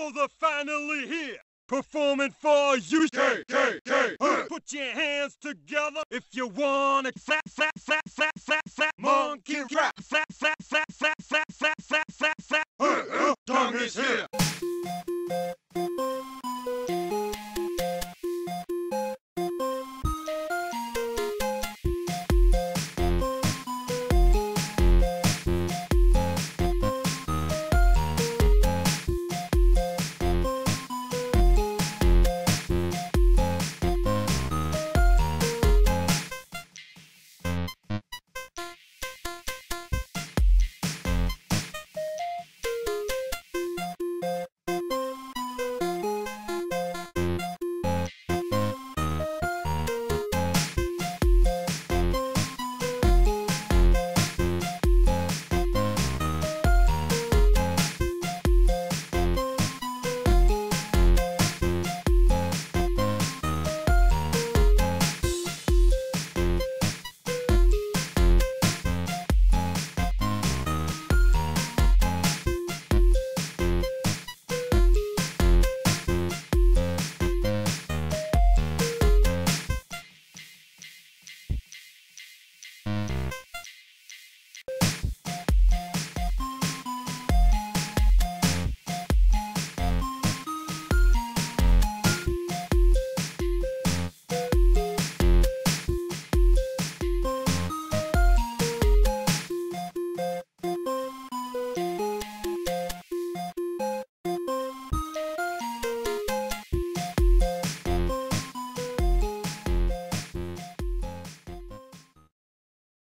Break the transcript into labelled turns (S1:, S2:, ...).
S1: So they're finally here, performing for you. Put your hands together if you wanna clap, clap, clap, clap, clap, clap. Monkey rap, clap, clap, clap, clap, clap, clap, clap, clap, clap.
S2: Tongue is here.